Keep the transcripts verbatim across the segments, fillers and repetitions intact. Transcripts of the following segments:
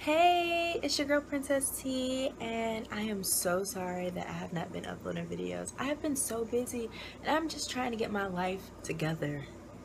Hey, it's your girl Princess T, and I am so sorry that I have not been uploading videos. I have been so busy and I'm just trying to get my life together.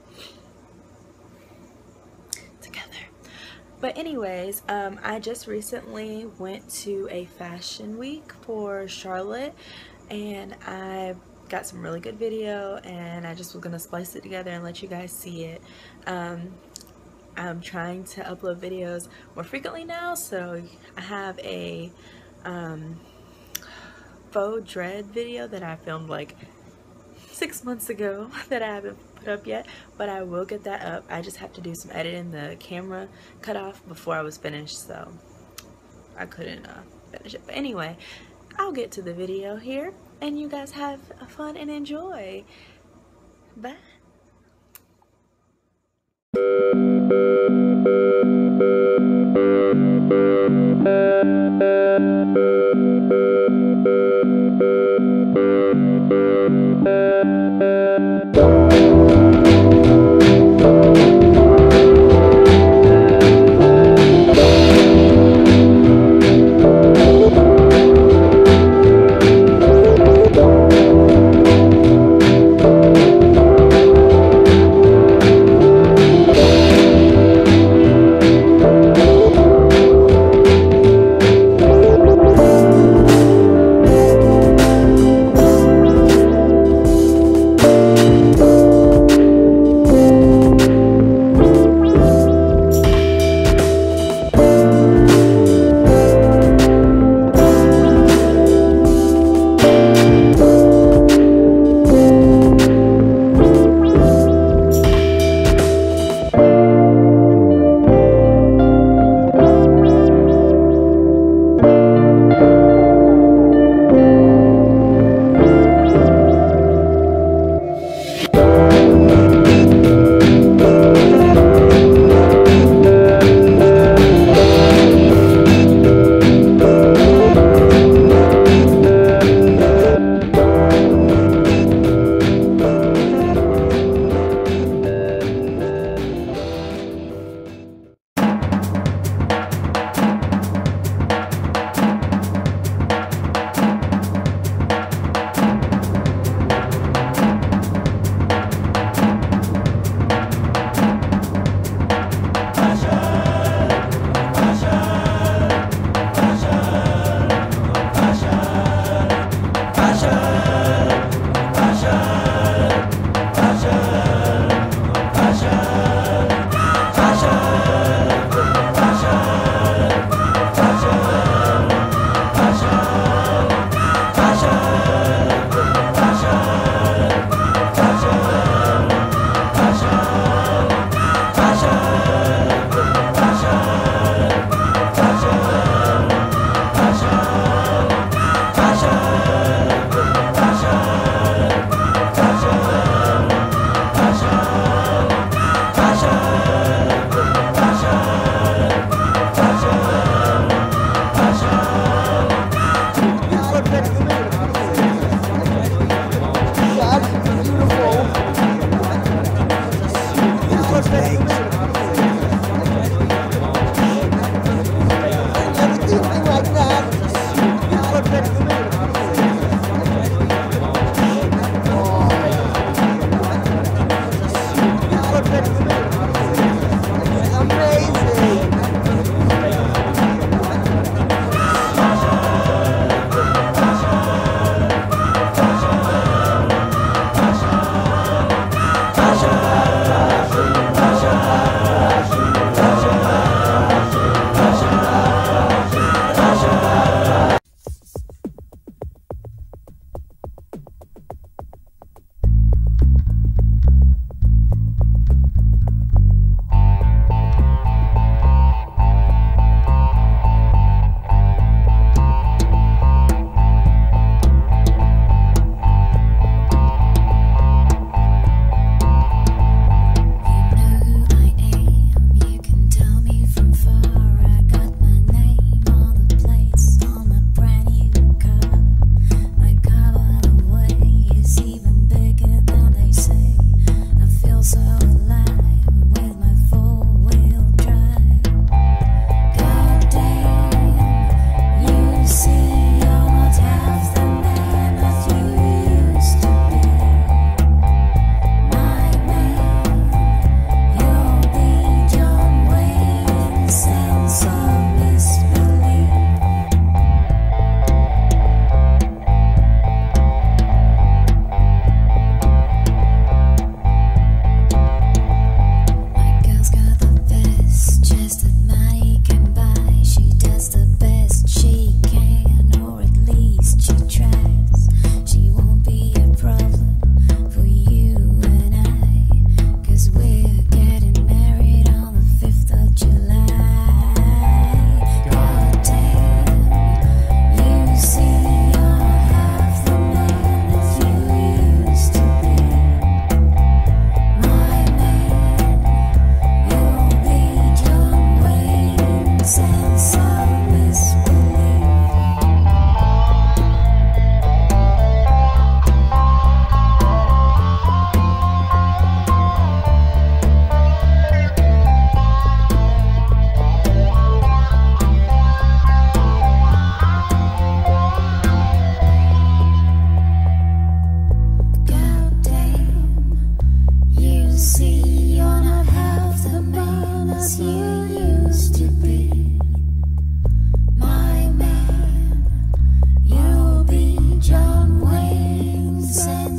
Together. But anyways, um, I just recently went to a fashion week for Charlotte and I got some really good video and I just was gonna splice it together and let you guys see it. Um, I'm trying to upload videos more frequently now, so I have a um, faux dread video that I filmed like six months ago that I haven't put up yet, but I will get that up. I just have to do some editing. The camera cut off before I was finished, so I couldn't uh, finish it. But anyway, I'll get to the video here and you guys have fun and enjoy. Bye.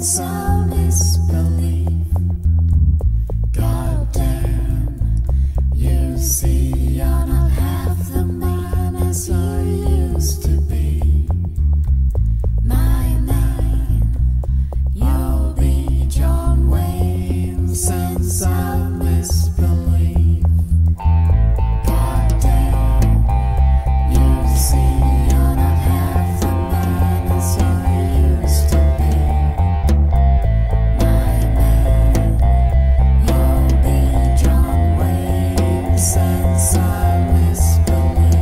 sense of misbelief. Goddamn, you see, you're not half the man as you used to be. My man, you'll be John Wayne, sense of misbelief. Goddamn, you see, you're not half the man as you used to be. My man, you'll be John Wayne, sense of misbelief.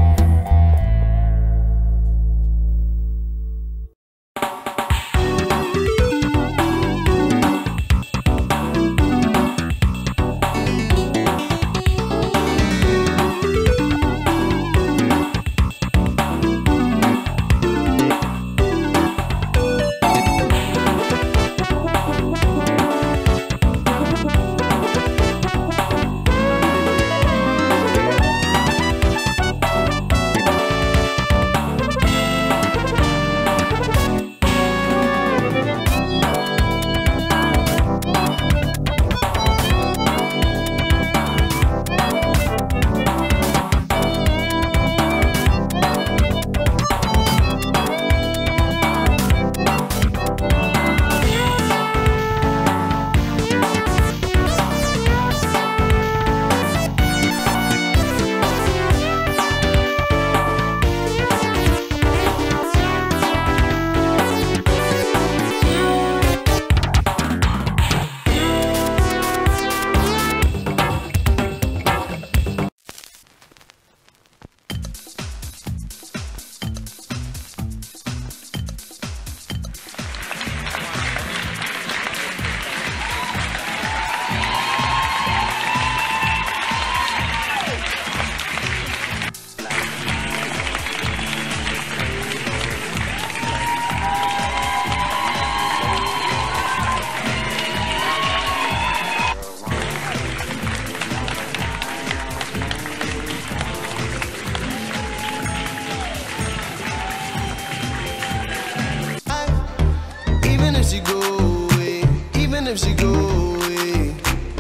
Even if she go away, even if she go away,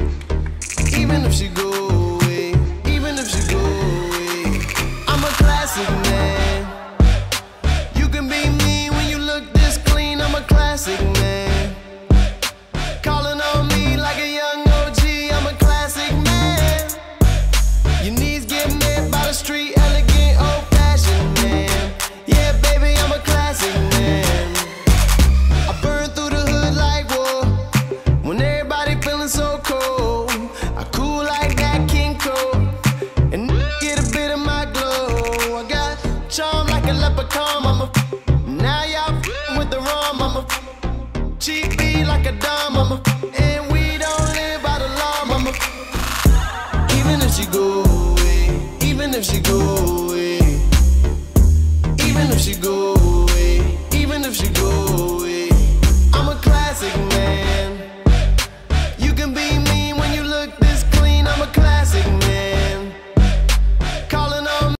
even if she go away, even if she go away, I'm a classic man. You can be mean when you look this clean, I'm a classic man. Calling on me like a young O G, I'm a classic man. Your knees get met by the street, elegant, old-fashioned man. Yeah, baby, I'm a classic man. I burn through the hood like war, when everybody feeling so cold. I cool like that King Cole, and get a bit of my glow. I got charm like a leprechaun, I'm a